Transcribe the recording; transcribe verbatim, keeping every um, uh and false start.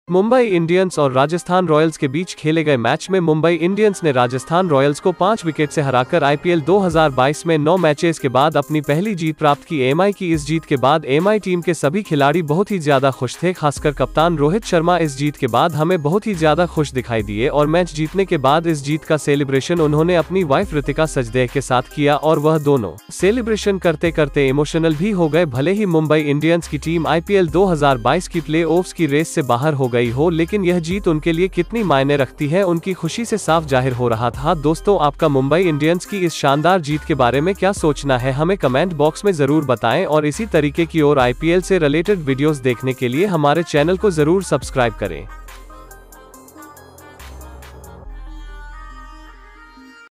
Mumbai Indians और Rajasthan Royals के बीच खेले गए मैच में मुंबई इंडियंस ने राजस्थान रॉयल्स को पांच विकेट से हराकर आईपीएल दो हज़ार बाईस में नौ मैचेस के बाद अपनी पहली जीत प्राप्त की। एएमआई की इस जीत के बाद एएमआई टीम के सभी खिलाड़ी बहुत ही ज्यादा खुश थे, खासकर कप्तान रोहित शर्मा इस जीत के बाद हमें बहुत ही ज्यादा खुश दिखाई दिए और मैच जीतने के बाद इस जीत का सेलिब्रेशन उन्होंने अपनी वाइफ ऋतिका सजदेह के साथ किया और वह दोनों सेलिब्रेशन करते करते इमोशनल भी हो गए। भले ही मुंबई इंडियंस की टीम आईपीएल दो हज़ार बाईस की प्ले ऑफ्स की रेस से बाहर हो गई हो, लेकिन यह जीत उनके लिए कितनी मायने रखती है उनकी खुशी से साफ जाहिर हो रहा था। दोस्तों, आपका मुंबई इंडियंस की इस शानदार जीत के बारे में क्या सोचना है, हमें कमेंट बॉक्स में जरूर बताएं और इसी तरीके की और आईपीएल से रिलेटेड वीडियोस देखने के लिए हमारे चैनल को जरूर सब्सक्राइब करें।